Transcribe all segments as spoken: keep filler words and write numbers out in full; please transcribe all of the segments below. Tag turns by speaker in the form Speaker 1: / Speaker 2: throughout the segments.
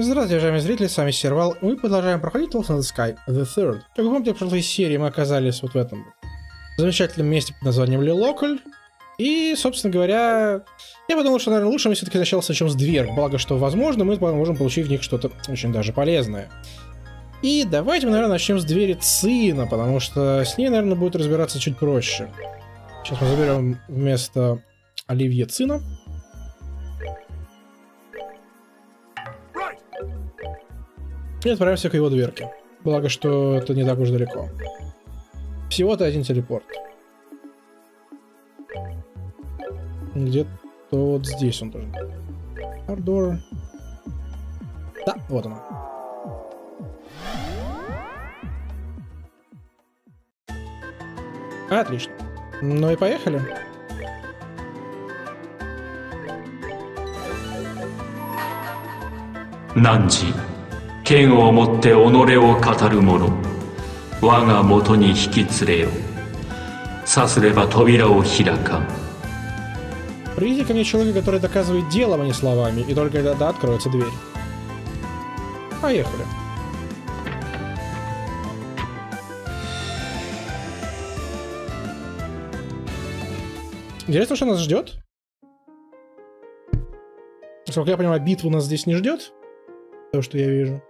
Speaker 1: Здравствуйте, уважаемые зрители, с вами Сервал. Мы продолжаем проходить Lost in the Sky The Third. Как вы помните, в прошлой серии мы оказались вот в этом замечательном месте под названием Лилоколь. И, собственно говоря, я подумал, что, наверное, лучше мы все-таки сначала начнем с дверь. Благо, что, возможно, мы можем получить в них что-то очень даже полезное. И давайте мы, наверное, начнем с двери Цина, потому что с ней, наверное, будет разбираться чуть проще. Сейчас мы заберем вместо Оливье Цина. И отправимся к его дверке. Благо, что это не так уж далеко. Всего-то один телепорт. Где-то вот здесь он тоже. Ардор. Да, вот он. Отлично. Ну и поехали.
Speaker 2: Нанджи. 剣を持って己を語る者我が元に引き連れよさすれば扉を開かん
Speaker 1: Приведите ко мне человека, который доказывает делом, а не словами, и только тогда откроется дверь. Поехали. Интересно, что нас ждет? Насколько я понимаю, битву нас здесь не ждет. То, что я вижу.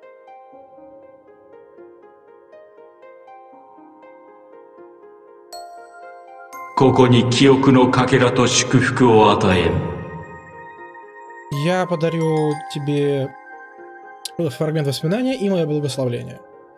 Speaker 1: Я подарю тебе фрагмент воспоминания и мое благословление.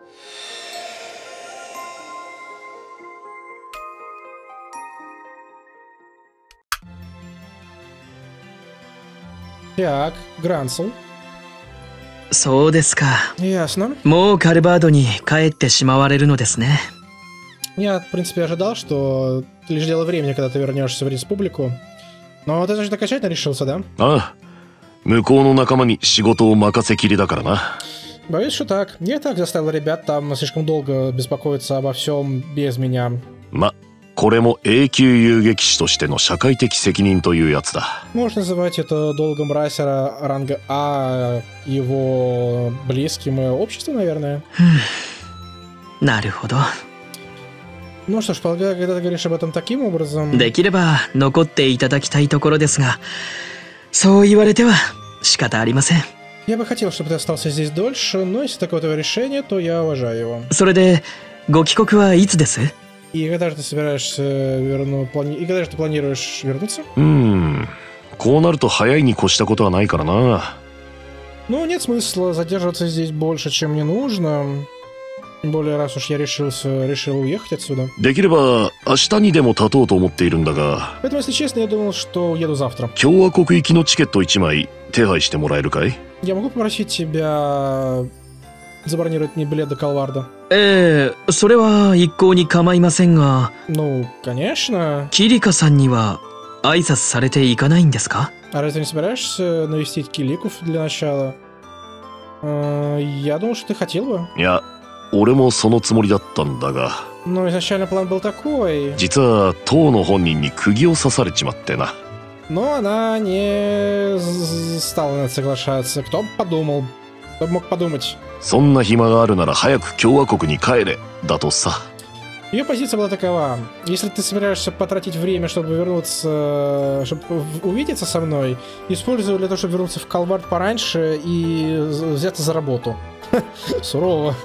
Speaker 1: Так, Грансел.
Speaker 3: そうですか。
Speaker 1: Ясно.
Speaker 3: もうカルバードに帰ってしまわれるのですね。
Speaker 1: Я, в принципе, ожидал, что лишь дело времени, когда ты вернешься в республику. Но ты, значит, окончательно решился, да?
Speaker 4: А, 向こうの仲間に仕事を任せきりだからな。
Speaker 1: Боюсь, что так. Я и так заставил ребят там слишком долго беспокоиться обо всем без меня.
Speaker 4: ま、これも永久遊撃士としての社会的責任というやつだ。
Speaker 1: Можно называть это долгом райсера ранга А, его близким обществом, наверное.
Speaker 3: なるほど。
Speaker 1: Ну что ж, полагаю, когда ты говоришь об этом таким образом...
Speaker 3: できれば残っていただきたいところですが、そう言われては仕方ありません。
Speaker 1: Я бы хотел, чтобы ты остался здесь дольше, но если такое твое решение, то я уважаю его.
Speaker 3: それでご帰国はいつです？
Speaker 1: И когда же ты собираешься верну... плани... И когда же ты планируешь вернуться?
Speaker 4: うーん、こうなると早いに越したことはないからな。
Speaker 1: Ну, нет смысла задерживаться здесь больше, чем мне нужно. Тем более, раз уж я решился, решил уехать отсюда.
Speaker 4: できれば明日にでも立とうと思っているんだが。
Speaker 1: Поэтому, если честно, я думал, что уеду завтра.
Speaker 4: 共和国行きのチケットいちまい手配してもらえるかい？
Speaker 1: Я могу попросить тебя забронировать мне билет до Калварда?
Speaker 3: ええ、それは一向に構いませんが。
Speaker 1: Ну, конечно.
Speaker 3: キリカさんには挨拶されていかないんですか？
Speaker 1: А разве не собираешься навестить Киликов для начала? Э, я думал, что ты хотел бы.
Speaker 4: いや、俺もそのつもりだったんだが。
Speaker 1: Но изначально план был такой.
Speaker 4: 実は当の本人に釘を刺されちまってな。
Speaker 1: Но она не стала на это соглашаться. Кто бы подумал? Кто бы мог подумать?
Speaker 4: そんな暇があるなら早く共和国に帰れ、だとさ。
Speaker 1: Ее позиция была такова. Если ты собираешься потратить время, чтобы вернуться, чтобы увидеться со мной, используй для того, чтобы вернуться в Калвард пораньше и взяться за работу. Сурово.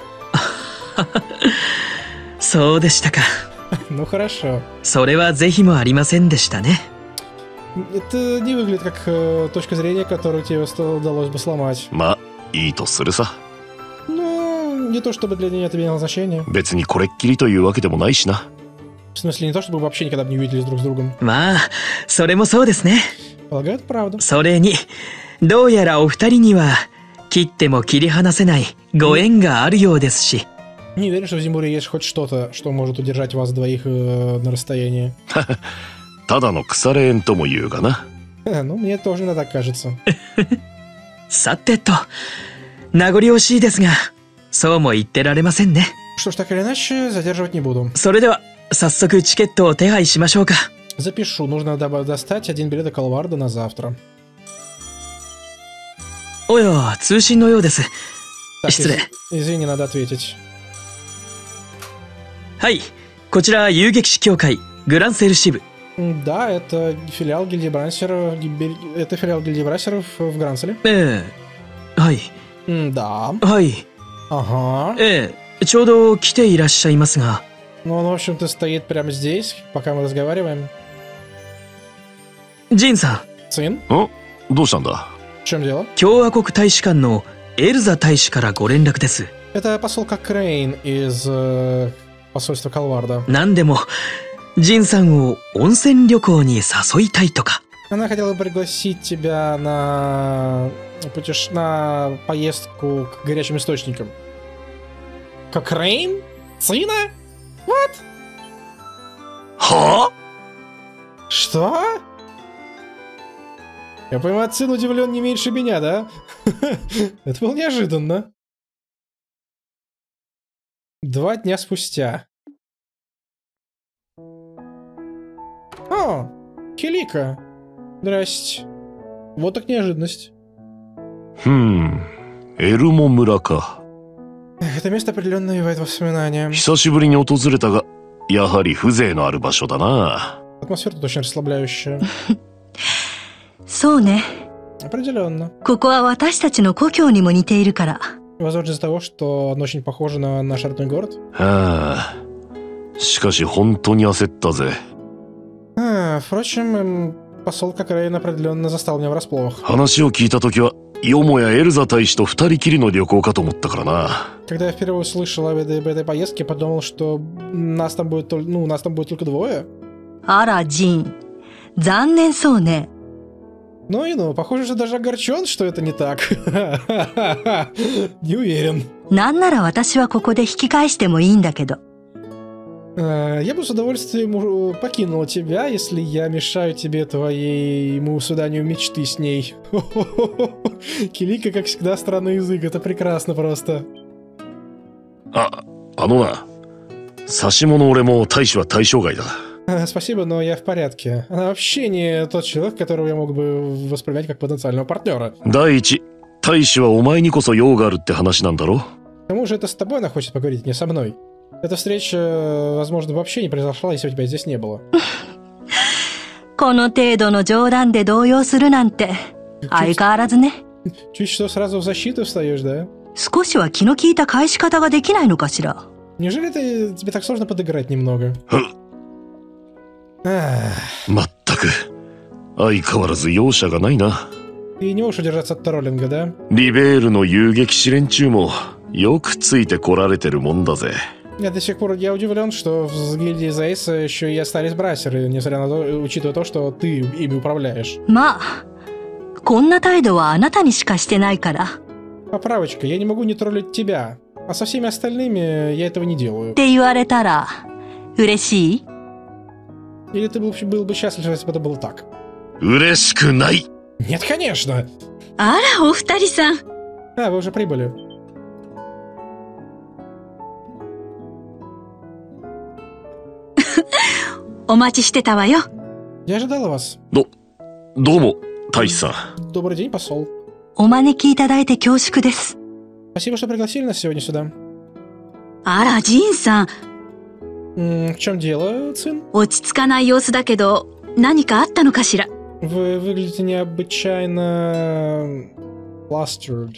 Speaker 3: そうでしたか。
Speaker 1: Ну хорошо.
Speaker 3: それはぜひもありませんでしたね。
Speaker 1: Это не выглядит как э, точка зрения, которую тебе удалось бы сломать.
Speaker 4: まあ、いいとするさ。
Speaker 1: Ну, не то чтобы для нее это имело значение.
Speaker 4: 別にこれっきりというわけでもないしな。
Speaker 1: В смысле, не то чтобы вы вообще никогда бы не увиделись друг с другом.
Speaker 3: まあ、それもそうですね。
Speaker 1: Полагаю, это правда.
Speaker 3: それに、どうやらお二人には切っても切り離せないご縁があるようですし。
Speaker 1: Не уверен, что в Зимуре есть хоть что-то, что может удержать вас двоих э, на расстоянии.
Speaker 4: ただの腐れ縁とも言うがな。
Speaker 1: Ну, мне тоже иногда так кажется.
Speaker 3: さてと、名残惜しいですが、そうも言ってられませんね。
Speaker 1: Что ж, так или иначе, задерживать не буду.
Speaker 3: それでは、早速チケットを手配しましょうか。
Speaker 1: Запишу, нужно достать один билет до Калварда на завтра.
Speaker 3: おや、通信のようです。
Speaker 1: Так,
Speaker 3: 失礼。
Speaker 1: из- извини, надо ответить.
Speaker 3: はい、こちら遊撃士協会グランセル支部。
Speaker 1: М, Да, это филиал гильдии Брансеров. гибель- Это филиал гильдии Брансеров в Гранселе.
Speaker 3: ええ、はい、
Speaker 1: М, Да.
Speaker 3: はい、
Speaker 1: Ага.
Speaker 3: ええ、ちょうど来ていらっしゃいますが。
Speaker 1: Ну, он, в общем-то, стоит прямо здесь, пока мы разговариваем.
Speaker 3: ジンさん、
Speaker 1: Цин,
Speaker 4: んどうしたんだ？
Speaker 1: в чем дело?
Speaker 3: 共和国大使館のエルザ大使からご連絡です。
Speaker 1: Это посол Кокрейн из э, посольства Калварда.
Speaker 3: 何でもジンさんを温泉旅行に誘いたいとか。
Speaker 1: Она хотела пригласить тебя на путеш... на поездку к горячим источникам. Кокрейн? Цина? What?
Speaker 4: はあ？
Speaker 1: Что? Я понимаю, Цин удивлен не меньше меня, да? Это было неожиданно. Два дня спустя. О, Килика. Здрасте. Вот так неожиданность.
Speaker 4: ふん、エルモ村か。
Speaker 1: Это место определенно навевает воспоминания.
Speaker 4: 久しぶりに訪れたが、やはり風情のある場所だな。
Speaker 1: Атмосфера тут очень расслабляющая.
Speaker 5: そうね。
Speaker 1: Определенно.
Speaker 5: ここは私たちの故郷にも似ているから。
Speaker 1: Возможно, из-за того, что оно очень похоже на наш родной город.
Speaker 4: はあ、しかし本当に焦ったぜ。
Speaker 1: А, впрочем, эм, посол Кокрейн определенно застал меня врасплох.
Speaker 4: 話を聞いた時は、よもやエルザ大使と二人きりの旅行かと思ったからな。
Speaker 1: Когда я впервые услышал об этой, об этой поездке, подумал, что нас там будет, тол- ну, нас там будет только двое.
Speaker 5: あら、ジン。残念そうね。
Speaker 1: Ну и ну, похоже, что даже огорчен, что это не так. Не уверен.
Speaker 5: なんなら私はここで引き返してもいいんだけど。
Speaker 1: Э, Я бы с удовольствием у- покинул тебя, если я мешаю тебе твоему свиданию мечты с ней. Килика, как всегда, странный язык. Это прекрасно просто.
Speaker 4: あ、あのな、差し物俺も大使は対象外だ。
Speaker 1: Э, Спасибо, но я в порядке. Она вообще не тот человек, которого я мог бы воспринять как потенциального партнера.
Speaker 4: 第一、大使はお前にこそ用があるって話なんだろ？
Speaker 1: К тому же это с тобой она хочет поговорить, не со мной. Эта встреча, возможно, вообще не произошла, если бы тебя здесь не было.
Speaker 5: この程度の冗談で動揺するなんて、相変わらずね。
Speaker 1: Чуть что сразу в защиту встаешь, да?
Speaker 5: 少しは気の利いた返し方ができないのかしら。
Speaker 1: Неужели ты, тебе так сложно подыграть немного? Ах,
Speaker 4: まったく、相変わらず容赦がないな。
Speaker 1: ты не можешь удержаться от троллинга, да?
Speaker 4: リベールの遊撃士連中もよくついてこられてるもんだぜ。
Speaker 1: Я до сих пор я удивлен, что в гильдии Зейса еще и остались брассеры, несмотря на то, учитывая то, что ты ими управляешь.
Speaker 5: まあ、こんな態度はあなたにしかしてないから。
Speaker 1: Поправочка, я не могу не троллить тебя, а со всеми остальными я этого не делаю.
Speaker 5: って言われたら、嬉しい？
Speaker 1: Или ты был, был бы счастлив, если бы это было так?
Speaker 4: 嬉しくない。
Speaker 1: Нет, конечно!
Speaker 5: あら、お二人さん。
Speaker 1: А, вы уже прибыли.
Speaker 5: お待ちしてたわよ。
Speaker 1: Я ожидала вас.
Speaker 4: ど、どうも、大使さん。
Speaker 1: Добрый день, посол.
Speaker 5: お招きいただいて恐縮です。
Speaker 1: Спасибо, что пригласили нас сегодня сюда.
Speaker 5: あら、ジンさん。
Speaker 1: М, В чем дело, Цин?
Speaker 5: 落ち着かない様子だけど、何かあったのかしら。
Speaker 1: Вы выглядите необычайно... flustered.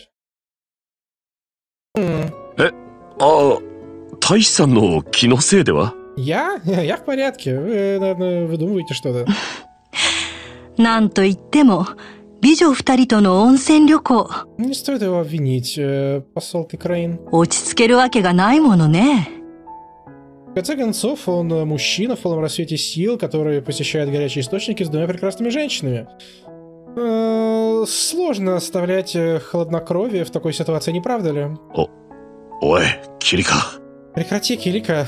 Speaker 1: М,
Speaker 4: ああ、大使さんの気のせいでは？
Speaker 1: Я? Я в порядке. Вы, наверное, выдумываете что-то.
Speaker 5: なんといっても、美女二人との温泉旅行。
Speaker 1: Не стоит его обвинить, э, посол Кокрейн.
Speaker 5: 落ち着けるわけがないものね。
Speaker 1: В конце концов, он э, мужчина в полном рассвете сил, который посещает горячие источники с двумя прекрасными женщинами. Э, Сложно оставлять э, хладнокровие в такой ситуации, не правда ли?
Speaker 4: おい、キリカ。
Speaker 1: Прекрати, Килика.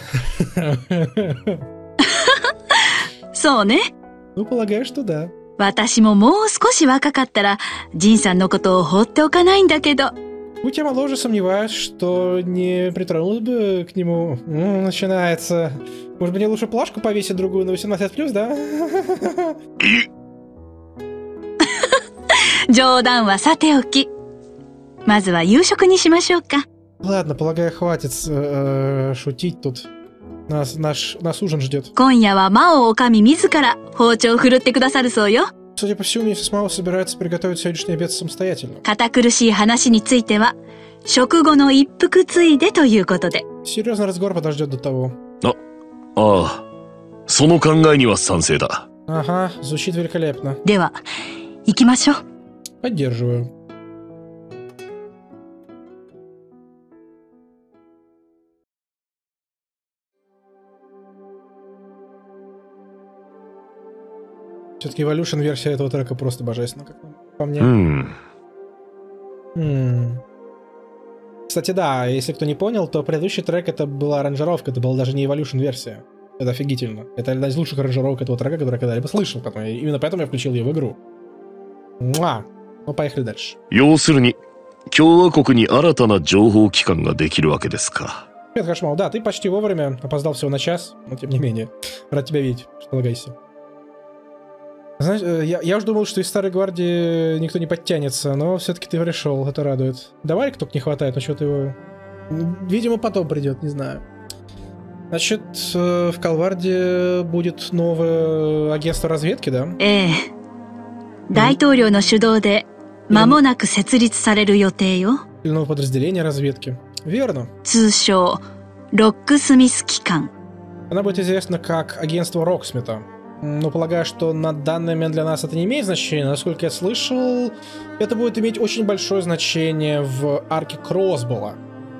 Speaker 5: そうね。
Speaker 1: Ну, полагаю, что да.
Speaker 5: 私ももう少し若かったら、ジンさんのことを放っておかないんだけど。
Speaker 1: Будь я моложе, сомневаюсь, что не притронулась бы к нему. М, начинается. Может быть, мне лучше плашку повесить другую на восемнадцать плюс, да?
Speaker 5: 冗談はさておき。 まずは夕食にしましょうか。
Speaker 1: Ладно, полагаю, хватит э, шутить тут. Нас, наш, нас ужин ждет.
Speaker 5: 今夜は魔王女将自ら包丁を振るってくださるそうよ。
Speaker 1: Судя по всему, миссис Маус собирается приготовить сегодняшний обед самостоятельно.
Speaker 5: 堅苦しい話については食後の一服ついでということで。
Speaker 1: Серьезный разговор подождет до того.
Speaker 4: あ、ああ、その考えには賛成だ。
Speaker 1: Ага, звучит великолепно.
Speaker 5: では行きましょう。
Speaker 1: Поддерживаю. Все-таки Evolution версия этого трека просто божественна, как по мне.
Speaker 4: Mm.
Speaker 1: М. Кстати, да, если кто не понял, то предыдущий трек это была аранжировка, это была даже не Evolution версия. Это офигительно. Это одна из лучших аранжировок этого трека, который я когда-либо слышал. Поэтому, именно поэтому я включил ее в игру. Муа! Ну, поехали дальше.
Speaker 4: 要するに、共和国に新たな情報機関ができるわけですか。
Speaker 1: Привет, Хашмал. Да, ты почти вовремя, опоздал всего на час, но тем не менее. Рад тебя видеть, располагайся. Знаешь, я, я уже думал, что из Старой Гвардии никто не подтянется, но все-таки ты пришел, это радует. Давай, только не хватает, но что-то его... Видимо, потом придет, не знаю. Значит, в Калварде будет новое агентство разведки, да?
Speaker 5: ええ、大統領の主導で間もなく設立される予定よ。
Speaker 1: Или новое подразделение разведки. Верно.
Speaker 5: 通称ロックスミス機関。
Speaker 1: Она будет известна как агентство Роксмита. Но полагаю, что на данный момент для нас это не имеет значения. Насколько я слышал, это будет иметь очень большое значение в арке Кроссбола.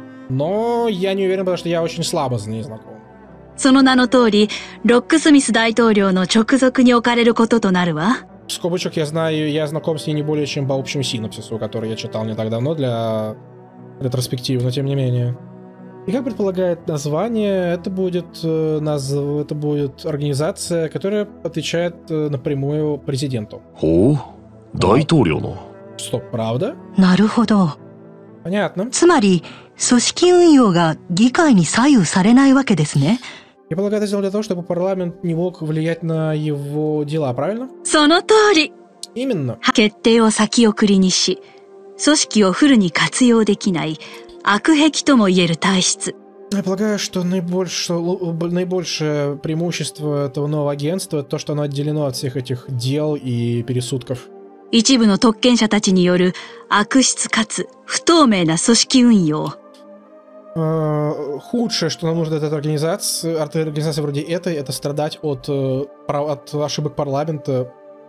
Speaker 1: Но я не уверен, потому что я очень слабо с ней знаком.
Speaker 5: その名の通り、ロックスミス大統領の直属に置かれることとなるわ。
Speaker 1: Скобочек, я знаю, я знаком с ней не более чем по общему синопсису, который я читал не так давно для ретроспективы, но тем не менее. И как предполагает название, это будет, э, назв... это будет организация, которая отвечает э, напрямую президенту.
Speaker 4: ほう、大統領の。
Speaker 1: Стоп, правда?
Speaker 5: なるほど。
Speaker 1: Понятно.
Speaker 5: つまり、組織運用が議会に左右されないわけですね。
Speaker 1: Я полагаю, это сделано для того, чтобы парламент не мог влиять на его дела, правильно?
Speaker 5: その通り。
Speaker 1: Именно.
Speaker 5: 決定を先送りにし、組織をフルに活用できない悪癖とも言える体質。
Speaker 1: Я полагаю, что наибольшее, наибольшее преимущество этого нового агентства это то, что оно отделено от всех этих дел и пересудков.
Speaker 5: 一部の特権者たちによる悪質かつ不透明な組織運用。
Speaker 1: Uh, худшее, что нам нужно от этой организации, от организации вроде этой, это страдать от, от ошибок парламента,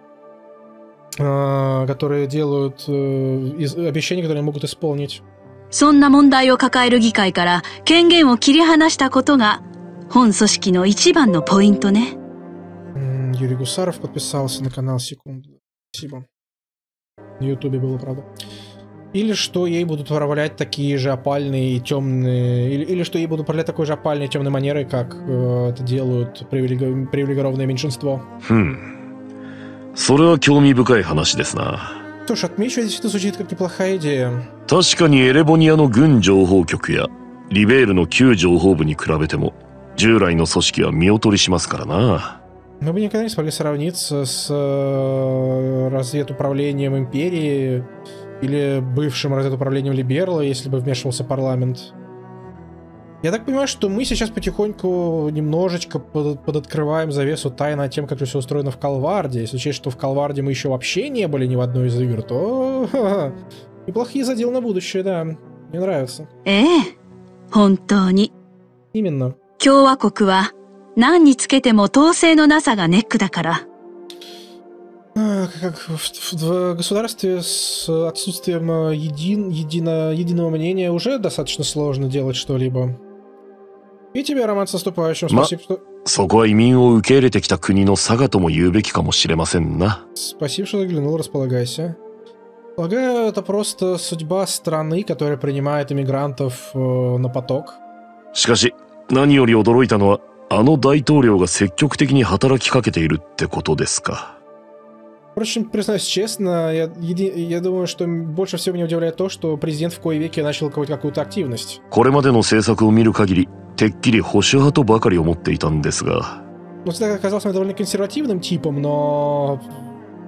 Speaker 1: uh, которые делают uh, из, обещания, которые не могут исполнить.
Speaker 5: そんな問題を抱える議会から権限を切り離したことが本組織の一番のポイントね。
Speaker 1: Mm, Юрий Гусаров подписался на канал, секунду. Спасибо. На Ютубе было, правда. Или что ей будут управлять такие же опальные и темные... Или, или что ей будут управлять такой же опальной и темной манерой, как э, это делают привилеги... привилегированное меньшинство.
Speaker 4: Хм. それは興味深い話ですな。
Speaker 1: Что ж, отмечу, это действительно звучит как неплохая идея.
Speaker 4: 確かにエレボニアの軍情報局やリベールの旧情報部に比べても従来の組織は見劣りしますからな。
Speaker 1: Мы бы никогда не смогли сравниться с э, разведуправлением Империи или бывшим разведуправлением Либерла, если бы вмешивался парламент. Я так понимаю, что мы сейчас потихоньку немножечко под, подоткрываем завесу тайны о тем, как все устроено в Калварде. Если учесть, что в Калварде мы еще вообще не были ни в одной из игр, то ха-ха, неплохие заделы на будущее, да. Мне нравится.
Speaker 5: ええ、本当に。
Speaker 1: Именно.
Speaker 5: 共和国は何につけても統制のなさがネックだから。
Speaker 1: Как в, в, в государстве с отсутствием един, едино, единого мнения уже достаточно сложно делать что-либо. И тебе, Роман, с наступающим. Спасибо, что...
Speaker 4: そこは移民を受け入れてきた国の差がとも言うべきかもしれませんな。
Speaker 1: Спасибо, что заглянул, располагайся. Полагаю, это просто судьба страны, которая принимает иммигрантов э, на поток.
Speaker 4: しかし、何より驚いたのは、あの大統領が積極的に働きかけているってことですか。
Speaker 1: Впрочем, признаюсь честно, я, еди... я думаю, что больше всего меня удивляет то, что президент в кои веки начал какую-то активность.
Speaker 4: これまでの政策を見る限り、てっきり保守派とばかり思っていたんですが。
Speaker 1: Ну, ты оказался довольно консервативным типом, но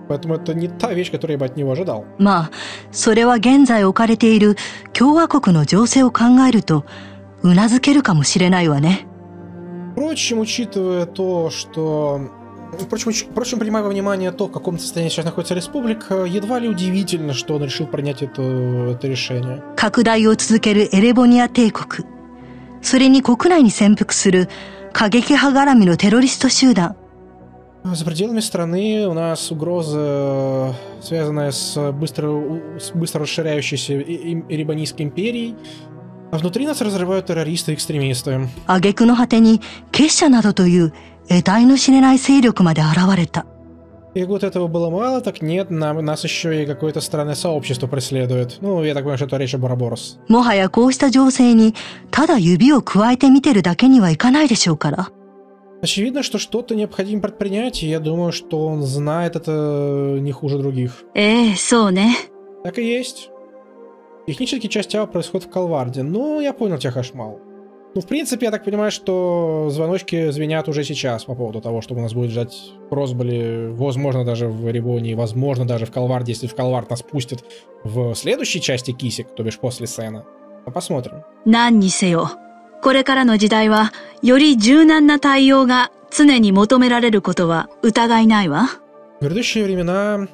Speaker 1: Поэтому это не та вещь, которую я бы от него ожидал.
Speaker 6: まあ、それは現在置かれている共和国の情勢を考えると、うなずけるかもしれないわね。
Speaker 1: Впрочем, учитывая то, что... Впрочем, уч... Впрочем, принимая во внимание то, в каком состоянии сейчас находится республика, едва ли удивительно, что он решил принять это, это решение.
Speaker 6: 拡大を続けるエレボニア帝国。それに国内に潜伏する過激派絡みのテロリスト集団。
Speaker 1: За пределами страны у нас угроза, связанная с быстро, с быстро расширяющейся Эребонийской империей. А внутри нас разрывают террористы и экстремисты.
Speaker 6: 挙句の果てに結社などという得体の知れない勢力まで現れた。
Speaker 1: И вот этого было мало, так нет, нам, нас еще и какое-то странное сообщество преследует. Ну, я так понимаю, что это речь об Ouroboros.
Speaker 6: もはやこうした情勢にただ指を加えて見てるだけにはいかないでしょうから。
Speaker 1: Очевидно, что что-то необходимо предпринять, и я думаю, что он знает это не хуже других.
Speaker 5: ええ、そうね。
Speaker 1: Так и есть. Технически часть Тяо происходит в Калварде. Ну, я понял тебя, Хашмал. Ну, в принципе, я так понимаю, что звоночки звенят уже сейчас по поводу того, что у нас будет ждать Кросболи, возможно, даже в Эребонии, возможно, даже в Калварде, если в Калвард нас пустят в следующей части Кисик, то бишь после Сена. Посмотрим.
Speaker 5: 何にせよ、これからの時代は、より柔軟な対応が常に求められることは疑いないわ。
Speaker 1: В грядущие времена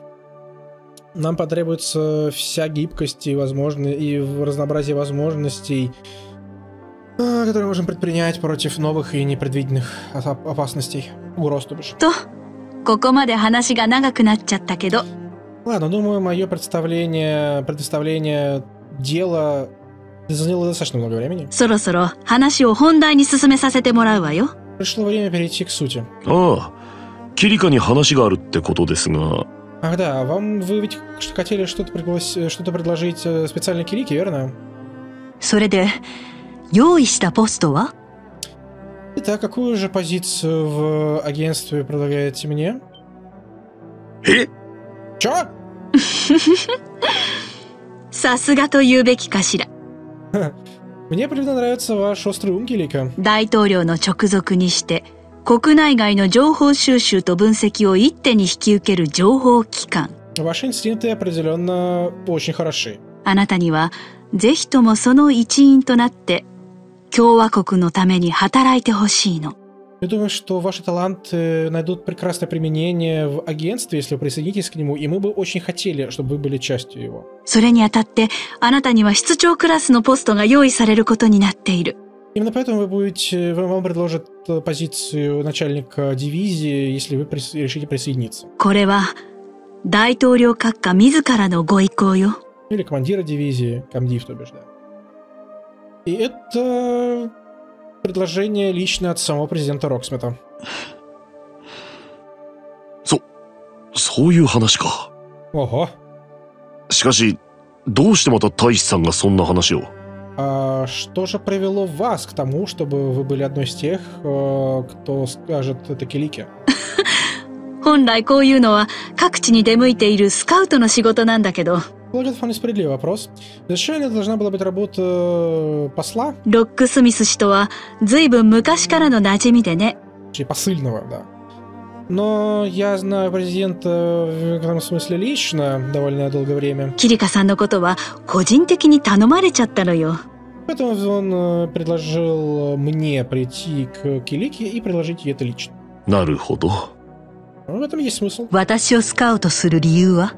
Speaker 1: нам потребуется вся гибкость и, возможно, и разнообразие возможностей, которые можем предпринять против новых и непредвиденных опасностей. Угроз, то бишь.
Speaker 5: と、ここまで話が長くなっちゃったけど。
Speaker 1: Ладно, думаю, мое представление, представление дела заняло достаточно много времени.
Speaker 5: そろそろ話を本題に進めさせてもらうわよ。
Speaker 1: Пришло время перейти к сути.
Speaker 4: ああ、キリカに話があるってことですが。
Speaker 1: Ах да, вам вы ведь хотели что-то пригласить, что-то предложить специально Кирике, верно?
Speaker 6: それで用意したポストは？
Speaker 1: Итак, какую же позицию в агентстве предлагаете мне?
Speaker 4: Э?
Speaker 1: Чё?
Speaker 5: さすがと言うべきかしら。
Speaker 1: Мне определенно нравится ваш острый ум, Килика.
Speaker 5: 大統領の直属にして、国内外の情報収集と分析を一手に引き受ける情報機関。
Speaker 1: Ваши инстинкты определенно очень хороши.
Speaker 5: あなたには、ぜひともその一員となって、共和国のために働いてほしいの。
Speaker 1: Я думаю, что ваши таланты найдут прекрасное применение в агентстве, если вы присоединитесь к нему, и мы бы очень хотели, чтобы вы были частью его.
Speaker 5: それにあたって、あなたには室長クラスのポストが用意されることになっている。
Speaker 1: Именно поэтому вы будете, вам предложат позицию начальника дивизии, если вы прис, решите присоединиться.
Speaker 5: これは、大統領閣下自らのご意向よ。
Speaker 1: Или командира дивизии, комдив, то бишь, да. И это предложение лично от самого президента Роксмита.
Speaker 4: そ、そういう話か。
Speaker 1: Ого.
Speaker 4: しかし、どうしてまた大使さんがそんな話を？
Speaker 1: А что же привело вас к тому, чтобы вы были одной из тех, кто скажет это Килике?
Speaker 5: 本来こういうのは各地に出向いているスカウトの仕事なんだけど。
Speaker 1: Это вполне справедливый вопрос. Изначально это должна была быть работа посла.
Speaker 5: ロックスミス氏とは随分昔からの馴染みでね。
Speaker 1: Посыльного, да. Но я знаю президента в этом смысле лично довольно долгое время.
Speaker 5: キリカさんのことは個人的に頼まれちゃったのよ。
Speaker 1: Поэтому он предложил мне прийти к Килике и предложить ей это лично.
Speaker 4: なるほど。
Speaker 1: В этом есть смысл.
Speaker 6: 私をスカウトする理由は？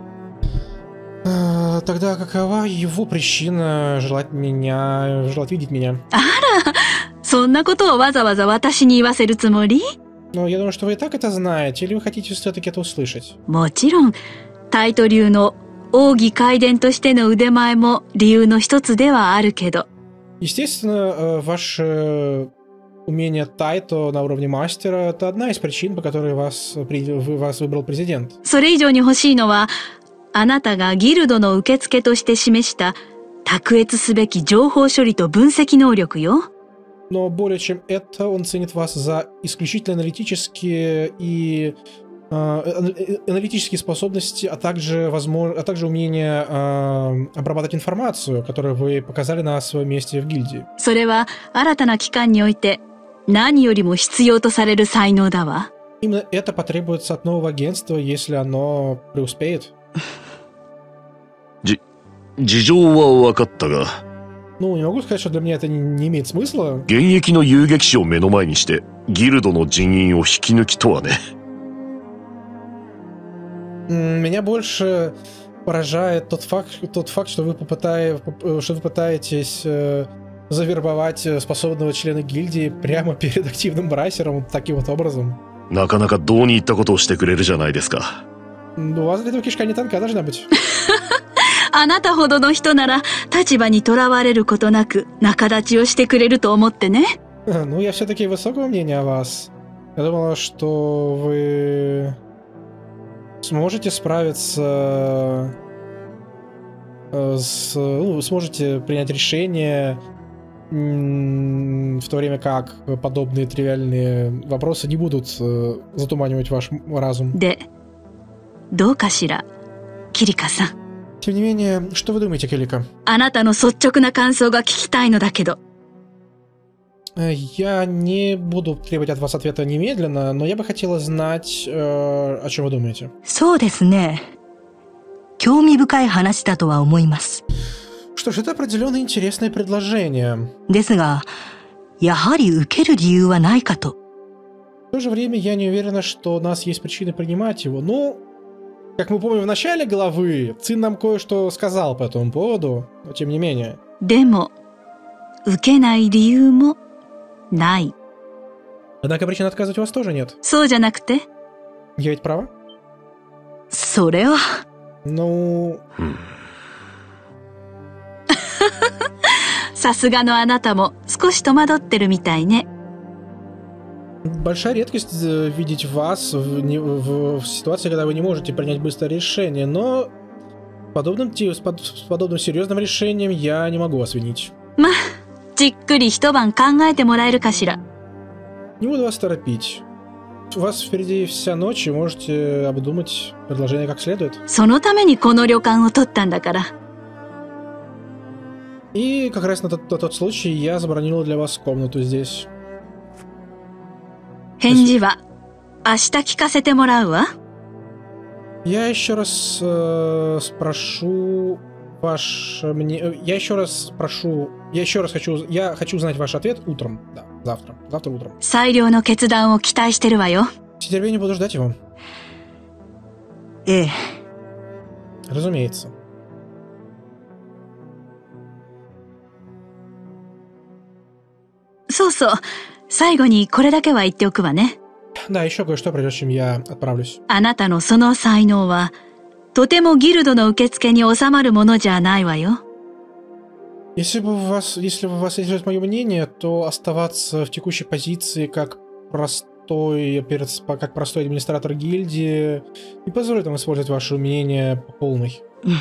Speaker 1: А, тогда какова его причина желать меня, желать видеть меня?
Speaker 5: あら、そんなことをわざわざ私に言わせるつもり？
Speaker 1: Но я думаю, что вы и так это знаете, или вы хотите все-таки это услышать?
Speaker 5: もちろん、タイト流の奥義開伝としての腕前も理由の一つではあるけど。
Speaker 1: Естественно, ваше умение Тайто на уровне мастера — это одна из причин, по которой вас, вас выбрал президент.
Speaker 5: それ以上に欲しいのは、あなたがギルドの受付として示した卓越すべき情報処理と分析能力よ。
Speaker 1: Но более чем это, он ценит вас за исключительно аналитические и э, аналитические способности, а также, возможно, а также умение э, обрабатывать информацию, которую вы показали на своем месте в гильдии.
Speaker 5: それは新たな機関において何よりも必要とされる才能だわ。
Speaker 1: именно это потребуется от нового агентства, если оно преуспеет.
Speaker 4: じ、事情は分かったが、
Speaker 1: Ну, не могу сказать, что для меня это не, не имеет смысла.
Speaker 4: 現役の遊撃士を目の前にして、ギルドの人員を引き抜きとはね。
Speaker 1: М, Меня больше поражает тот факт, тот факт, что вы, попытай- поп- что вы пытаетесь э, завербовать э, способного члена гильдии прямо перед активным брасером вот таким вот образом.
Speaker 4: なかなかどうにいったことをしてくれるじゃないですか。
Speaker 1: М, У вас для этого кишка не тонка должна быть.
Speaker 5: あなたほどの人なら立場にとらわれることなく仲立ちをしてくれると思ってね。
Speaker 1: Ну, я все-таки высокого мнения о вас. Я думала, что вы сможете справиться э, с... Ну, сможете принять решение, м, в то время как подобные тривиальные вопросы не будут э, затуманивать ваш м- разум.
Speaker 5: で、どうかしら、キリカさん。
Speaker 1: Тем не менее, что вы думаете, Келика?
Speaker 5: あなたの率直な感想が聞きたいのだけど。
Speaker 1: Э, Я не буду требовать от вас ответа немедленно, но я бы хотела знать, э, о чем вы думаете.
Speaker 6: そうですね。興味深い話だとは思います。
Speaker 1: Что ж, это определенно интересное предложение.
Speaker 6: ですが、やはり受ける理由はないかと。
Speaker 1: В то же время я не уверена, что у нас есть причины принимать его. Ну, как мы помним в начале главы, Цин нам кое-что сказал по этому поводу, но тем не менее.
Speaker 5: でも、受けない理由もない。
Speaker 1: Однако причин отказывать у вас тоже нет.
Speaker 5: そうじゃなくて、
Speaker 1: Я ведь права?
Speaker 6: それは、
Speaker 1: Ну,
Speaker 5: さすがのあなたも少し戸惑ってるみたいね。
Speaker 1: большая редкость э, видеть вас в, не- в- в ситуации, когда вы не можете принять быстрое решение, но подобным, те- с, под- с подобным серьезным решением я не могу вас винить.
Speaker 5: まあ、じっくり一晩考えてもらえるかしら。
Speaker 1: Не буду вас торопить. У вас впереди вся ночь, и можете обдумать предложение как следует.
Speaker 5: そのためにこの旅館を取ったんだから。
Speaker 1: И как раз на тот, на тот случай я забронила для вас комнату здесь.
Speaker 5: 返事は明日聞かせてもらうわ。
Speaker 1: Я еще раз э, спрошу ваше мне. э, Я еще раз спрошу. Я еще раз хочу. Я хочу узнать ваш ответ утром. Да, завтра. Завтра утром.
Speaker 5: 最良の決断を期待してるわよ。
Speaker 1: С нетерпением буду ждать его.
Speaker 6: ええ、
Speaker 1: Разумеется.
Speaker 5: そうそう。最後にこれだけは言っておくわね。
Speaker 1: Да, еще кое-что, прежде чем я отправлюсь.
Speaker 5: あなたのその才能は、とてもギルドの受付に収まるものじゃないわよ。
Speaker 1: Если бы у вас, если бы вас интересует мое мнение, то оставаться в текущей позиции как простой, перец- как простой администратор гильдии не позволит вам использовать ваше умение по полной.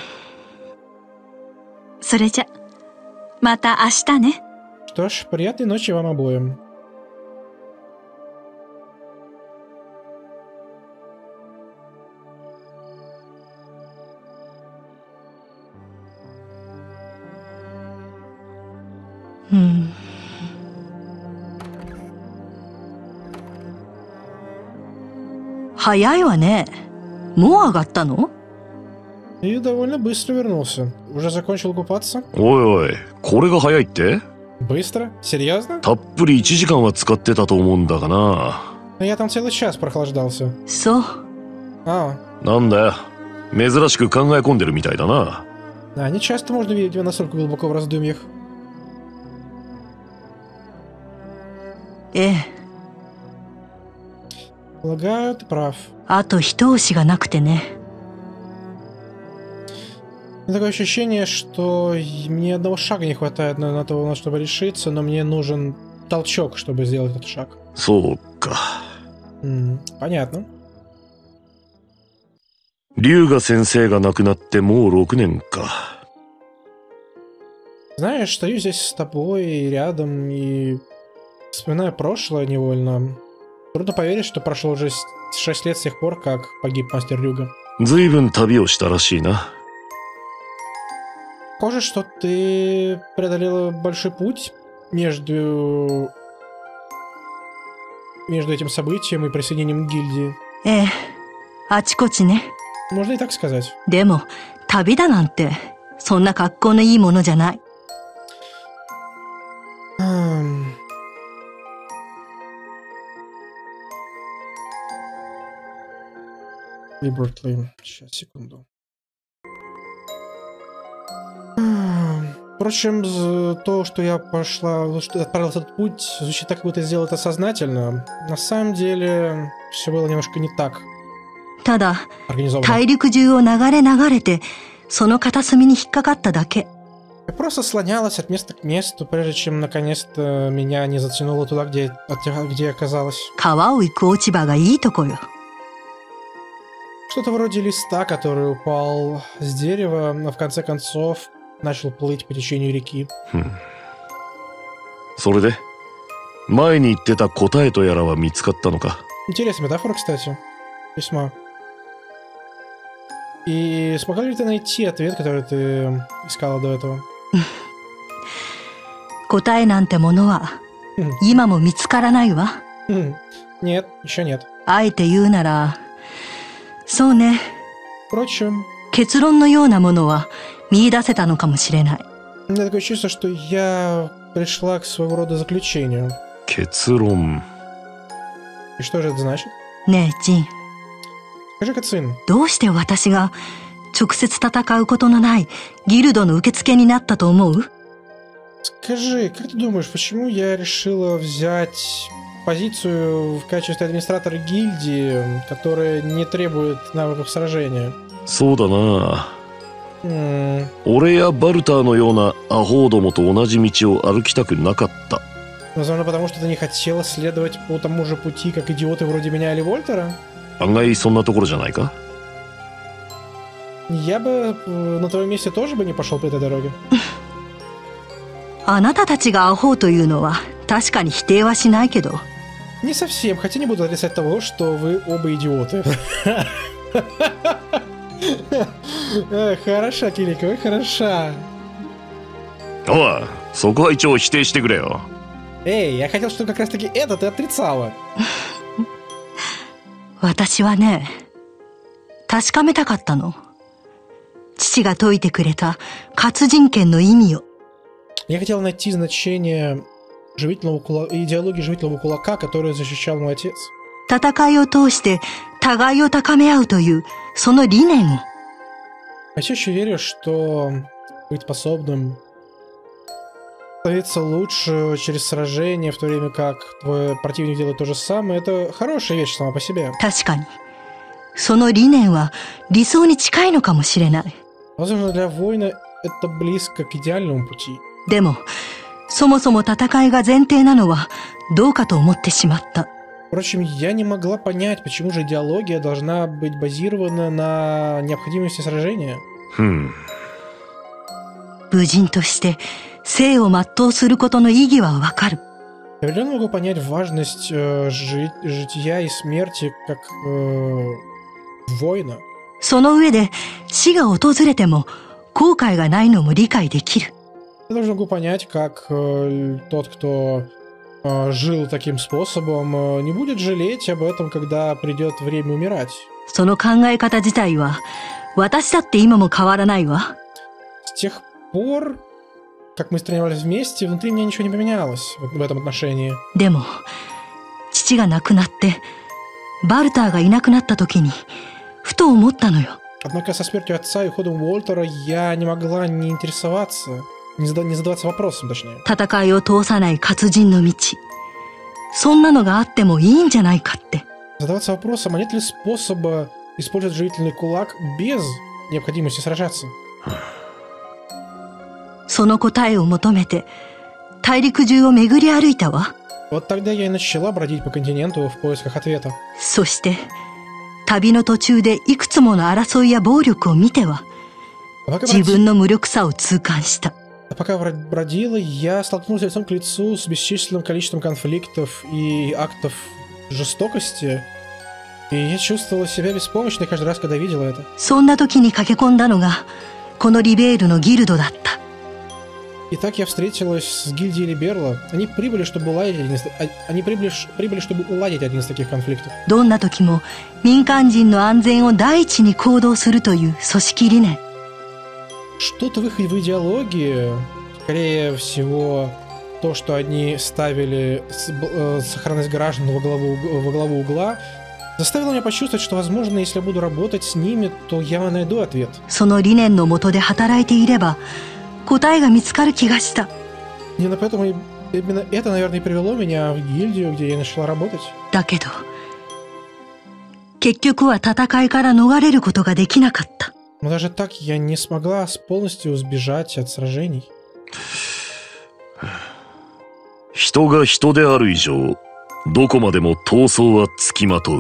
Speaker 5: それじゃ、また明日ね。
Speaker 1: Что ж, приятной ночи вам обоим.
Speaker 6: 음.早いわね。もう上がったの?
Speaker 1: И довольно быстро вернулся. Уже закончил купаться?
Speaker 4: おいおい、これが早いって？
Speaker 1: Быстро? Серьезно?
Speaker 4: たっぷりいちじかんは使ってたと思うんだがな。
Speaker 1: Я там целый час прохлаждался.
Speaker 6: そう。
Speaker 1: А,
Speaker 4: なんだよ、珍しく考え込んでるみたいだな。
Speaker 1: да, не часто можно видеть тебя настолько глубоко в раздумьях.
Speaker 6: ええ、
Speaker 1: Полагаю, ты прав.
Speaker 6: あと一押しがなくてね。
Speaker 1: У меня такое ощущение, что мне одного шага не хватает на, на то, на чтобы решиться, но мне нужен толчок, чтобы сделать этот шаг.
Speaker 4: そうか。
Speaker 1: М, понятно.
Speaker 4: 龍河先生が亡くなってもうろくねんか。
Speaker 1: Знаешь, стою здесь с тобой рядом и вспоминаю прошлое невольно. Трудно поверить, что прошло уже с- шесть лет с тех пор, как погиб мастер Рюга.
Speaker 4: ずいぶん旅をしたらしいな。
Speaker 1: Похоже, что ты преодолела большой путь между между этим событием и присоединением к гильдии.
Speaker 6: ええ、あちこちね。
Speaker 1: Можно и так сказать.
Speaker 6: でも、旅だなんて、そんな格好のいいものじゃない。
Speaker 1: Ам. Deliberately. Сейчас, секунду. Ам. Впрочем, з- то, что я пошла, что я отправилась в этот путь, звучит так, как будто я сделал это сознательно. На самом деле, все было немножко не так
Speaker 6: ただ、
Speaker 1: организовано.
Speaker 6: 大陸中を流れ流れて、その片隅に引っかかっただけ。
Speaker 1: Я просто слонялась от места к месту, прежде чем наконец-то меня не затянуло туда, где, от- где я оказалась.
Speaker 6: 川を行く落ち葉がいいとこよ。
Speaker 1: Что-то вроде листа, который упал с дерева, но в конце концов начал плыть по течению реки.
Speaker 4: それで前に言ってた答えとやらは見つかったのか？
Speaker 1: Интересная метафора, кстати. Весьма. И смогла ли ты найти ответ, который ты искала до этого?
Speaker 6: 答えなんてものは、今も見つからないわ。
Speaker 1: Хм. Нет, еще нет.
Speaker 6: あえて言うなら、そうね、
Speaker 1: Впрочем,
Speaker 6: 結論のようなものは見出せたのかもしれない。
Speaker 1: у меня такое чувство, что я пришла к своего рода заключению.
Speaker 4: 結論。
Speaker 1: И что же это значит?
Speaker 6: ねえ、ジン、
Speaker 1: Скажи-ка, Цин,
Speaker 6: どうして私が直接戦うことのないギルドの受付になったと思う？
Speaker 1: скажи, как ты думаешь, почему я решила взять позицию в качестве администратора гильдии, которая не требует навыков сражения?
Speaker 4: そうだな。
Speaker 1: М,
Speaker 4: 俺やバルターのようなアホどもと同じ道を歩きたくなかった。
Speaker 1: Возможно, потому что ты не хотела следовать по тому же пути, как идиоты вроде меня или Вольтера?
Speaker 4: 案外そんなところじゃないか？
Speaker 1: Я бы э, на твоем месте тоже бы не пошел по этой дороге.
Speaker 6: あなたたちがアホというのは確かに否定はしないけど、
Speaker 1: Не совсем, хотя не буду отрицать того, что вы оба идиоты. Э, Хороша, Кирика, вы хороша.
Speaker 4: おい、そこは一応否定してくれよ。
Speaker 1: Эй, я хотел, чтобы как раз таки это ты отрицала.
Speaker 6: 私はね、確かめたかったの。父が説いてくれた活人権の意味を。
Speaker 1: Я хотел найти значение живительного кула... идеологии живительного кулака, которую защищал мой отец.
Speaker 6: 戦いを通して互いを高め合うというその理念を。
Speaker 1: Я все еще верю, что быть способным становиться лучше через сражение, в то время как твой противник делает то же самое, это хорошая вещь сама по себе.
Speaker 6: 確かに、その理念は理想に近いのかもしれない。
Speaker 1: Возможно, для воина это близко к идеальному пути.
Speaker 6: でも、そもそも戦いが前提なのはどうかと思ってしまった。
Speaker 1: Впрочем, я не могла понять, почему же идеология должна быть базирована на необходимости сражения.
Speaker 4: ふん。
Speaker 6: 武人として生を全うすることの意義はわかる。
Speaker 1: Я определенно могу понять важность э, жи- жития и смерти как э, воина.
Speaker 6: その上で死が訪れても後悔がないのも理解できる。
Speaker 1: Я тоже могу понять, как э, тот, кто э, жил таким способом, э, не будет жалеть об этом, когда придет время умирать.
Speaker 6: その考え方自体は私だって今も変わらないわ。
Speaker 1: С тех пор, как мы тренировались вместе, внутри меня ничего не поменялось в, в этом отношении.
Speaker 6: でも、父が亡くなって、バルターがいなくなった時に、ふと思ったのよ。
Speaker 1: Однако со смертью отца и уходом Уолтера я не могла не интересоваться, не, зада- не задаваться вопросом, точнее.
Speaker 6: 戦いを通さない活人の道。そんなのがあってもいいんじゃないかって。
Speaker 1: Задаваться вопросом, а нет ли способа использовать живительный кулак без необходимости сражаться?
Speaker 6: その答えを求めて、大陸中を巡り歩いたわ。
Speaker 1: Вот тогда я и начала бродить по континенту в поисках ответа.
Speaker 6: そして、旅の途中でいくつもの争いや暴力を見ては、
Speaker 1: А пока,
Speaker 6: 自
Speaker 1: броди-
Speaker 6: 分の無力さを痛感した。
Speaker 1: а пока бро- бродила, я столкнулся лицом к лицу с бесчисленным количеством конфликтов и актов жестокости, и я чувствовала себя беспомощной каждый раз, когда видела это.
Speaker 6: そんな時に駆け込んだのが、このリベールのギルドだった。
Speaker 1: Итак, я встретилась с гильдией Либерла. Они прибыли, чтобы уладить один из... Они прибыли, прибыли, чтобы уладить один из таких конфликтов.
Speaker 6: どんな時も民間人の安全を第一に行動するという組織理念。
Speaker 1: Что-то в их в идеологии, скорее всего, то, что они ставили с- б- э, сохранность граждан во главу, во главу угла, заставило меня почувствовать, что, возможно, если я буду работать с ними, то я найду ответ.
Speaker 6: その理念の下で働いていれば答えが見つかる気がした。
Speaker 1: Именно поэтому и- именно это, наверное, и привело меня в гильдию, где я начала работать.
Speaker 6: だけど結局は戦いから逃れることができなかった。
Speaker 1: Но даже так я не смогла с- полностью сбежать от сражений.
Speaker 4: 人が人である以上、どこまでも闘争はつきまとう。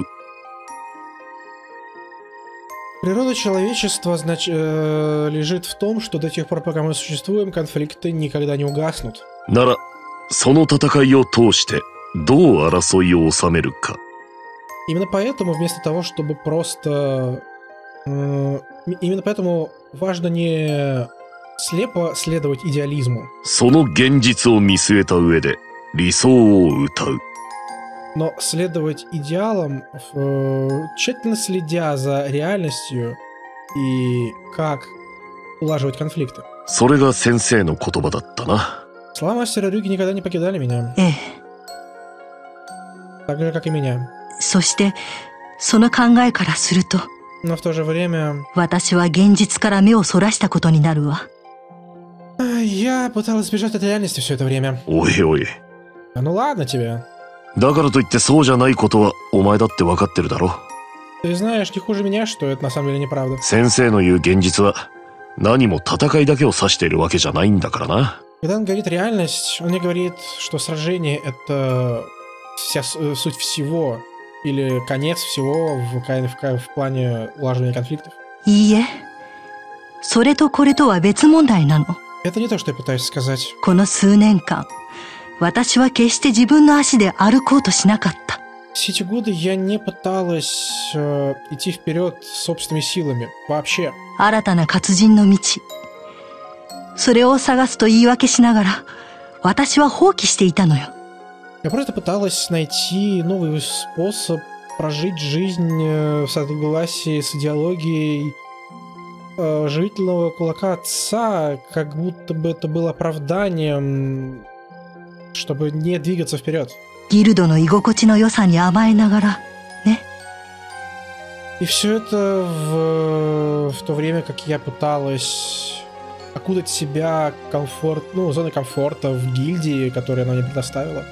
Speaker 1: Природа человечества знач- э, лежит в том, что до тех пор, пока мы существуем, конфликты никогда не угаснут.
Speaker 4: なら、その戦いを通して、どう争いを収めるか。
Speaker 1: Именно поэтому, вместо того, чтобы просто... э, именно поэтому важно не слепо следовать идеализму,
Speaker 4: その現実を見据えた上で、理想を歌う。
Speaker 1: но следовать идеалам, э, тщательно следя за реальностью и как улаживать конфликты.
Speaker 4: それが先生の言葉だったな。
Speaker 1: Слова мастера Рюги никогда не покидали меня,
Speaker 6: ええ。
Speaker 1: так же, как и меня.
Speaker 6: そしてその考えからすると
Speaker 1: Но в то же время
Speaker 6: 私は現実から目をそらしたことになるわ。
Speaker 1: э, я пыталась сбежать от реальности все это время.
Speaker 4: おいおい。
Speaker 1: А ну ладно тебе.
Speaker 4: だからといってそうじゃないことはお前だって分かってるだろ。
Speaker 1: Ты знаешь не хуже меня, что это на самом деле неправда.
Speaker 4: 先生の言う現実は何も戦いだけを指しているわけじゃないんだからな。
Speaker 1: Когда он говорит реальность, он не говорит, что сражение — это вся с- э, суть всего или конец всего в, ка- в, ка- в плане улаживания конфликтов.
Speaker 6: いいえ、それとこれとは別問題なの。
Speaker 1: Это не то, что я пытаюсь сказать.
Speaker 6: この数年間私は決して自分の足で歩こうとしなかった。
Speaker 1: Все эти годы я не пыталась э, идти вперед собственными силами. Вообще.
Speaker 6: 新たな活人の道、それを探すと言い訳しながら私は放棄していたのよ。
Speaker 1: Я просто пыталась найти новый способ прожить жизнь э, в согласии с идеологией э, живительного кулака отца, как будто бы это было оправданием, чтобы не двигаться вперед.
Speaker 6: ギルドの居心地の良さに甘えながらね。
Speaker 1: И все это в, в то время, как я пыталась окутать себя комфорт, ну, зоной комфорта в гильдии, которую она мне предоставила.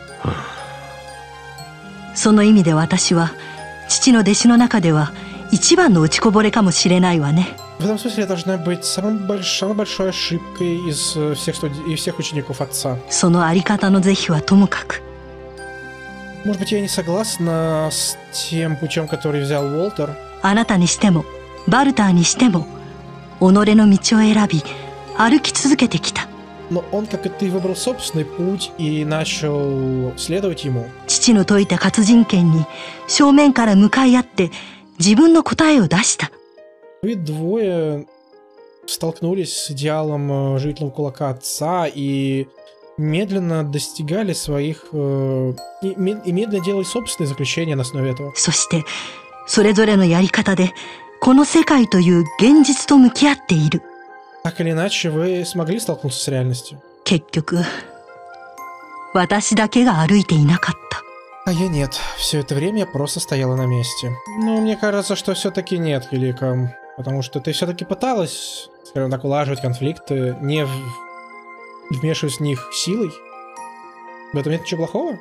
Speaker 6: その意味で私は父の弟子の中では一番の落ちこぼれかもしれないわね。
Speaker 1: В этом смысле я должна быть самой, больш... самой большой ошибкой из э, всех, студ... из всех учеников отца.
Speaker 6: そのあり方の是非はともかく、
Speaker 1: Может быть, я не согласна с тем путем, который взял Уолтер,
Speaker 6: あなたにしてもバルターにしても己の道を選び歩き続けてきた。
Speaker 1: но он, как и ты, выбрал собственный путь и начал следовать ему.
Speaker 6: 父の説いた活人権に正面から向かい合って自分の答えを出した。
Speaker 1: Вы двое столкнулись с идеалом э, живительного кулака отца и медленно достигали своих... э, и, ме- и медленно делали собственные заключения на основе этого.
Speaker 6: そしてそれぞれのやり方でこの世界という現実と向き合っている。
Speaker 1: Так или иначе, вы смогли столкнуться с реальностью.
Speaker 6: 結局私だけが歩いていなかった。
Speaker 1: А я нет. Все это время я просто стояла на месте. Но мне кажется, что все-таки нет, Велика. Потому что ты все-таки пыталась, скажем так, улаживать конфликты, не в- вмешиваясь в них силой. В этом нет ничего плохого.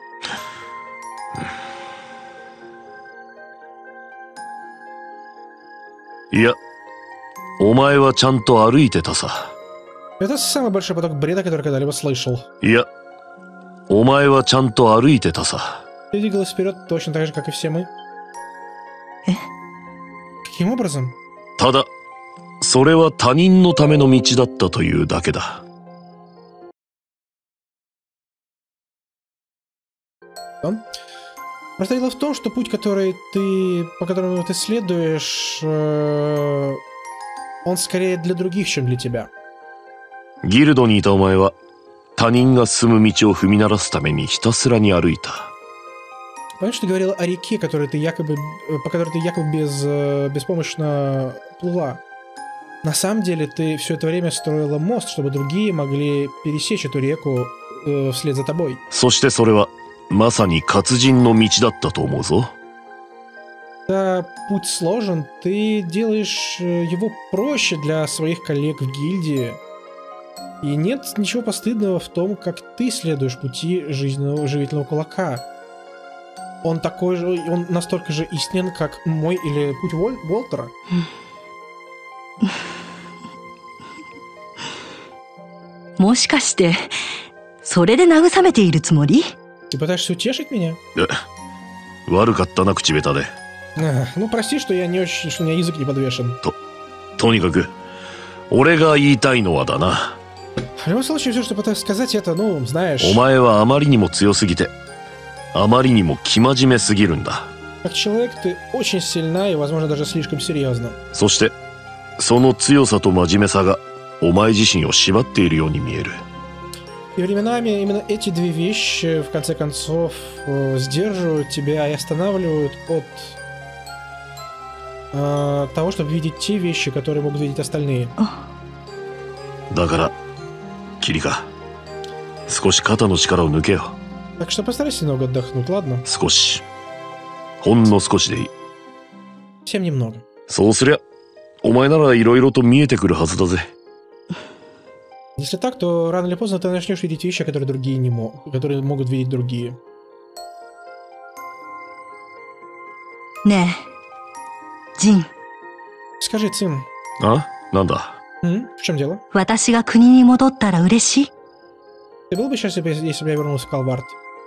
Speaker 4: Я, お前はちゃんと歩いてたさ。
Speaker 1: Это самый большой поток бреда, который когда-либо слышал.
Speaker 4: いや、お前はちゃんと歩いてたさ。
Speaker 1: Ты двигалась вперед точно так же, как и все мы.
Speaker 6: Э?
Speaker 1: Каким образом?
Speaker 4: ただ、それは他人のための道だったというだけだ。
Speaker 1: Просто дело в том, что путь, который ты, по которому ты следуешь, э, он скорее для других, чем для тебя.
Speaker 4: ギルドにいたお前は、 他人が進む道を踏み鳴らすためにひたすらに歩いた。
Speaker 1: Помнишь, ты говорила о реке, которую ты якобы, по которой ты якобы без, беспомощно плыла? На самом деле ты все это время строила мост, чтобы другие могли пересечь эту реку э, вслед за тобой.
Speaker 4: そしてそれはまさに活人の道だったと思うぞ。
Speaker 1: Когда путь сложен, ты делаешь его проще для своих коллег в гильдии. И нет ничего постыдного в том, как ты следуешь пути жизненного живительного кулака. Он такой же, он настолько же истинен, как мой или путь Уол- Уолтера.
Speaker 6: もしかしてそれで慰めているつもり？
Speaker 1: Ты пытаешься утешить меня?
Speaker 4: 悪かったな、口下手で。
Speaker 1: Ах, ну прости, что я не очень, что у меня язык не подвешен.
Speaker 4: と、とにかく、俺が言いたいのはだな。
Speaker 1: В любом случае, все, что пытаюсь сказать, это, ну, знаешь...
Speaker 4: お前はあまりにも強すぎて、あまりにも生真面目すぎるんだ。
Speaker 1: Как человек, ты очень сильна и, возможно, даже слишком серьезна.
Speaker 4: そして、その強さと真面目さが、お前自身を縛っているように見える。
Speaker 1: И временами именно эти две вещи, в конце концов, э, сдерживают тебя и останавливают от э, того, чтобы видеть те вещи, которые могут видеть остальные.
Speaker 4: だから、キリカ、少し肩の力を抜けよ。
Speaker 1: Так что постарайся немного отдохнуть, ладно?
Speaker 4: 少し。ほんの少しでいい。
Speaker 1: Всем немного.
Speaker 4: そうすりゃ、お前ならいろいろと見えてくるはずだぜ。
Speaker 1: Если так, то рано или поздно ты начнешь видеть вещи, которые другие не могут, которые могут видеть другие.
Speaker 6: ねえ、ジン。
Speaker 1: Скажи, Цин.
Speaker 4: あ、なんだ。
Speaker 1: М? В чем дело?
Speaker 6: 私が国に戻ったら嬉しい？
Speaker 1: Ты был бы счастлив, если бы я вернулся в Калвард?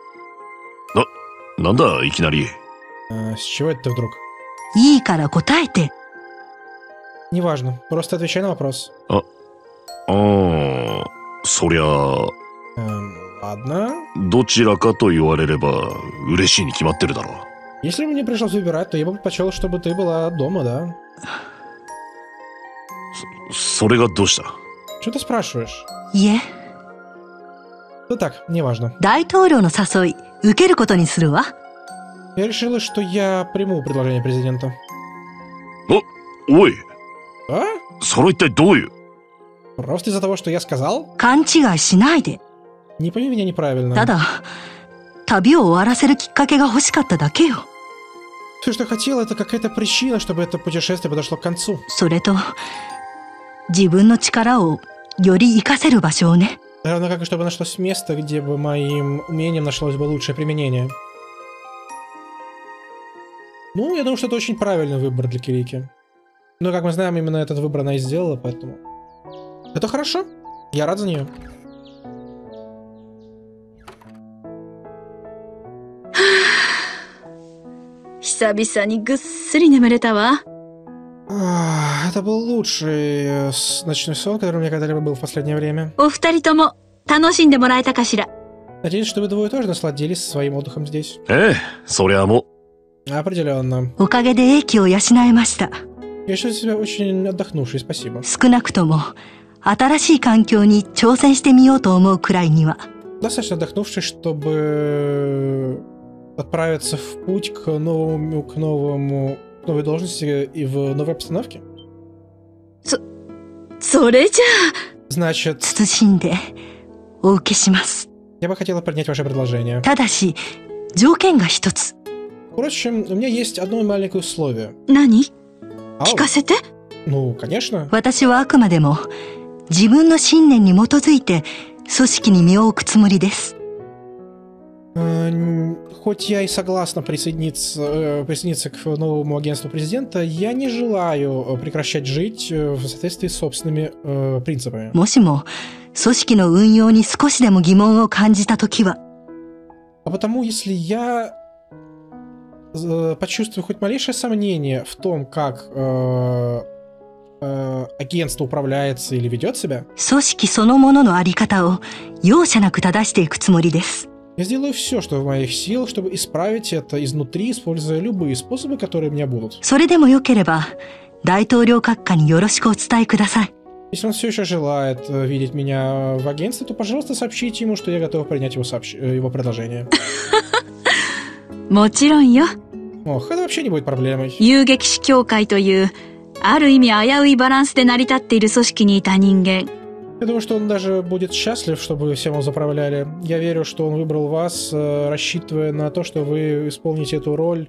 Speaker 4: なんだ、いきなり。
Speaker 1: А, с чего это ты вдруг?
Speaker 6: いいから答えて。
Speaker 1: Неважно, просто отвечай на вопрос.
Speaker 4: あ、あー、そりゃあ、
Speaker 1: Эм, ладно.
Speaker 4: どちらかと言われれば嬉しいに決まってるだろう。
Speaker 1: Если бы мне пришлось выбирать, то я бы предпочел, чтобы ты была дома, да?
Speaker 4: それがどうした？
Speaker 1: Что ты спрашиваешь?
Speaker 6: いえ、
Speaker 1: Да так, неважно.
Speaker 6: 大統領の誘い受けることにするわ。
Speaker 1: Я решила, что я приму предложение президента.
Speaker 4: お、おい、
Speaker 1: А?
Speaker 4: それ一体どういう？
Speaker 1: Просто из-за того, что я сказал?
Speaker 6: 勘違いしないで。
Speaker 1: Не пойми меня неправильно.
Speaker 6: ただ、旅を終わらせるきっかけが欲しかっただけよ。
Speaker 1: Все, что хотел, это какая-то причина, чтобы это путешествие подошло к концу.
Speaker 6: それと、自分の力をより活かせる場所をね。
Speaker 1: Равно как и чтобы нашлось место, где бы моим умением нашлось бы лучшее применение. Ну, я думаю, что это очень правильный выбор для Кирики. Но, как мы знаем, именно этот выбор она и сделала, поэтому... Это хорошо. Я рад за нее. Это был лучший ночной сон, который у меня когда-либо был в последнее время.
Speaker 5: お二人とも楽しんでもらえたかしら。
Speaker 1: Надеюсь, что вы двое тоже насладились своим отдыхом здесь.
Speaker 4: ええ、そりゃも
Speaker 1: Определенно.
Speaker 6: おかげで英気を養えました。
Speaker 1: Я чувствую себя очень отдохнувшей, спасибо.
Speaker 6: 少なくとも、新しい環境に挑戦してみようと思うくらいには。
Speaker 1: Достаточно отдохнувшей, чтобы отправиться в путь к новому, к новому, к новой должности и в новой обстановке.
Speaker 5: それじゃあ。
Speaker 1: Значит,
Speaker 6: 謹んでお受けします。
Speaker 1: я бы хотела принять ваше предложение.
Speaker 6: ただし、条件が一つ。
Speaker 1: Впрочем, у меня есть одно маленькое условие.
Speaker 5: 何？
Speaker 1: Ау.
Speaker 5: 聞かせて。
Speaker 1: Ну, конечно.
Speaker 6: 私はあくまでも自分の信念に基づいて組織に身を置くつもりです。
Speaker 1: Э, н- Хоть я и согласна присоединиться, э, присоединиться к новому агентству президента, я не желаю э, прекращать жить э, в соответствии с собственными э, принципами.
Speaker 6: もしも組織の運用に少しでも疑問を感じたときは、
Speaker 1: А потому, если я э, почувствую хоть малейшее сомнение в том, как э, э, агентство управляется или ведет себя,
Speaker 6: 組織そのもののあり方を容赦なく正していくつもりです。
Speaker 1: я сделаю все, что в моих силах, чтобы исправить это изнутри, используя любые способы, которые у меня будут.
Speaker 6: それでもよければ、大統領閣下によろしくお伝えください。
Speaker 1: Если он все еще желает видеть меня в агентстве, то, пожалуйста, сообщите ему, что я готов принять его, сообщ... его предложение.
Speaker 5: もちろんよ。
Speaker 1: Ох, это вообще не будет проблемой.
Speaker 5: 遊撃士協会というある意味危ういバランスで成り立っている組織にいた人間。
Speaker 1: Я думаю, что он даже будет счастлив, чтобы вы всем заправляли. Я верю, что он выбрал вас, рассчитывая на то, что вы исполните эту роль,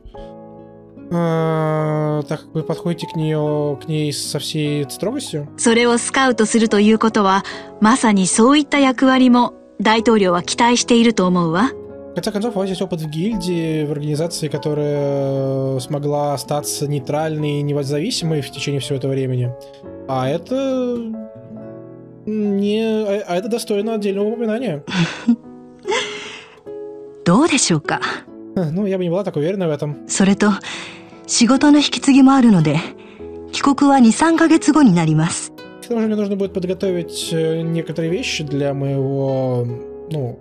Speaker 1: э, так как вы подходите к нее, к ней со всей строгостью.
Speaker 5: それをスカウトするということは、まさにそういった役割も大統領は期待していると思うわ。
Speaker 1: В конце концов, у вас есть опыт в гильдии, в организации, которая смогла остаться нейтральной и независимой в течение всего этого времени. А это... не... А это достойно отдельного упоминания.
Speaker 6: どうでしょうか。
Speaker 1: Ну, я бы не была так уверена в этом.
Speaker 6: それと、仕事の引き継ぎもあるので、帰国はに、さんかげつごになります。
Speaker 1: К тому же мне нужно будет подготовить некоторые вещи для моего... ну...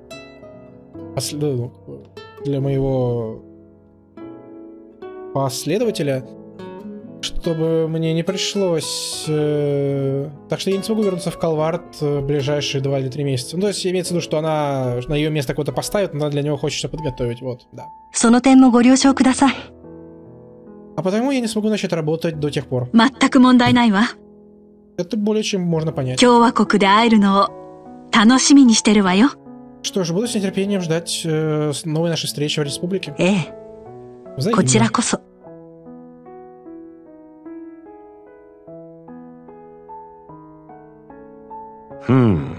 Speaker 1: для моего последователя, чтобы мне не пришлось... Э... Так что я не смогу вернуться в Калвард в ближайшие два или три месяца. Ну, то есть имеется в виду, что она на ее место кого-то поставит, но для него хочется подготовить, вот, да.
Speaker 6: その点もご了承ください。
Speaker 1: А потому я не смогу начать работать до тех пор.
Speaker 5: 全く問題ないわ。
Speaker 1: Это более чем можно понять.
Speaker 5: 共和国で会えるのを楽しみにしてるわよ。
Speaker 1: Что ж, буду с нетерпением ждать э, новой нашей встречи в республике.
Speaker 6: ええ、
Speaker 1: Взаимно.
Speaker 6: こちらこそ。
Speaker 4: Hmm.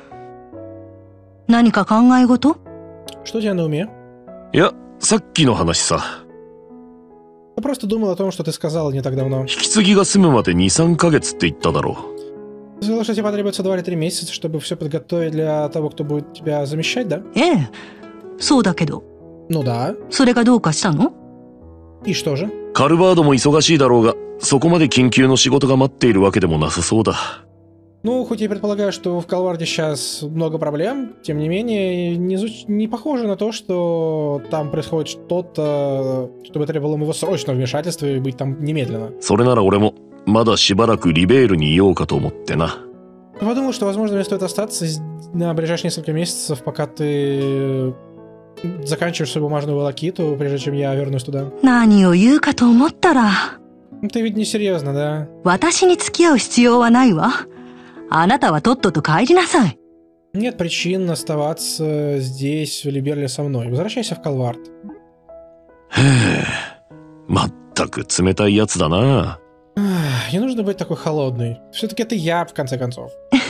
Speaker 6: 何か考え事？
Speaker 1: Что у тебя на уме?
Speaker 4: いや、さっきの話さ。
Speaker 1: Я просто думал о том, что ты сказала не так давно.
Speaker 4: 引き継ぎが済むまでに、さんかげつって言っただろう。
Speaker 1: Ты сказала, что тебе потребуется два или три месяца, чтобы все подготовить для того, кто будет тебя замещать, да?
Speaker 6: ええ、そうだけど。
Speaker 1: Ну да.
Speaker 6: それがどうかしたの？
Speaker 1: И что же?
Speaker 4: カルバードも忙しいだろうが、そこまで緊急の仕事が待っているわけでもなさそうだ。
Speaker 1: Ну, хоть я предполагаю, что в Калварде сейчас много проблем, тем не менее, не, звуч... не похоже на то, что там происходит что-то, чтобы требовало моего срочного вмешательства и быть там немедленно.
Speaker 4: それなら俺も、まだしばらくリベールにいようかと思ってな。
Speaker 1: Я подумал, что, возможно, мне стоит остаться на ближайшие несколько месяцев, пока ты заканчиваешь свою бумажную волокиту, прежде чем я вернусь туда.
Speaker 6: 何を言うかと思ったら。
Speaker 1: Ты ведь не серьезно, да?
Speaker 6: 私に付き合う必要はないわ。あなたはとっとと帰りなさい。
Speaker 1: Нет причин оставаться здесь, в Либерле, со мной. Возвращайся в Калвард.
Speaker 4: まったく冷たいやつだな。
Speaker 1: Не нужно быть такой холодной. Все-таки это я, в конце концов.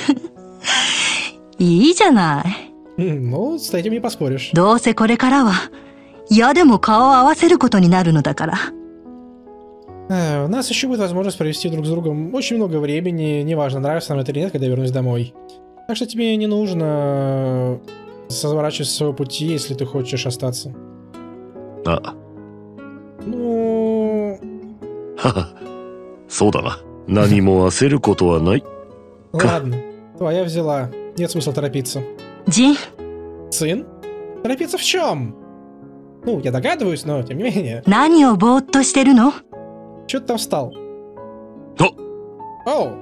Speaker 6: いいじゃない。
Speaker 1: Ну, с этим не поспоришь.
Speaker 6: どうせこれからは嫌でも顔を合わせることになるのだから。
Speaker 1: У нас еще будет возможность провести друг с другом очень много времени, неважно, нравится нам это или нет, когда я вернусь домой. Так что тебе не нужно сворачивать с своего пути, если ты хочешь остаться.
Speaker 4: А.
Speaker 1: Ну...
Speaker 4: そうだな。何も焦ることはない。
Speaker 1: Ладно, твоя взяла. Нет смысла торопиться.
Speaker 6: ジン。
Speaker 1: Сын? Торопиться в чем? Ну, я догадываюсь, но тем не менее.
Speaker 6: 何をぼーっとしてるの？
Speaker 1: Чё ты там встал?
Speaker 4: О!
Speaker 1: Оу!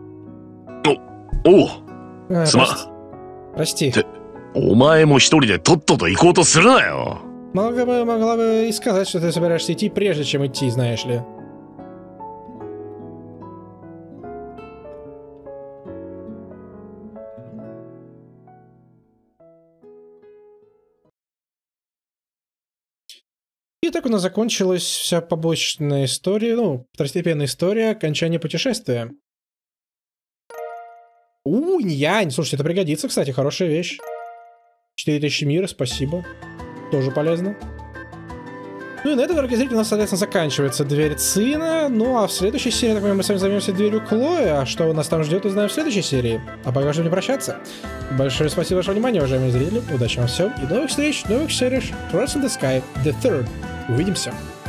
Speaker 4: О! О!
Speaker 1: А,
Speaker 4: Сма.
Speaker 1: Прости.
Speaker 4: Ты- お前も一人でとっとと行こうとするなよ。
Speaker 1: Могла бы, могла бы и сказать, что ты собираешься идти, прежде чем идти, знаешь ли. И так у нас закончилась вся побочная история, ну, второстепенная история окончания путешествия. У, инь-янь. Слушайте, это пригодится, кстати, хорошая вещь. четыре тысячи мира, спасибо. Тоже полезно. Ну и на этом, дорогие зрители, у нас, соответственно, заканчивается дверь Цина. Ну а в следующей серии, так понимаю, мы с вами займемся дверью Клои. А что нас там ждет, узнаем в следующей серии. А пока что не прощаться. Большое спасибо за ваше внимание, уважаемые зрители. Удачи вам всем и до новых встреч, новых серий Trust in the Sky, The Third. Увидимся.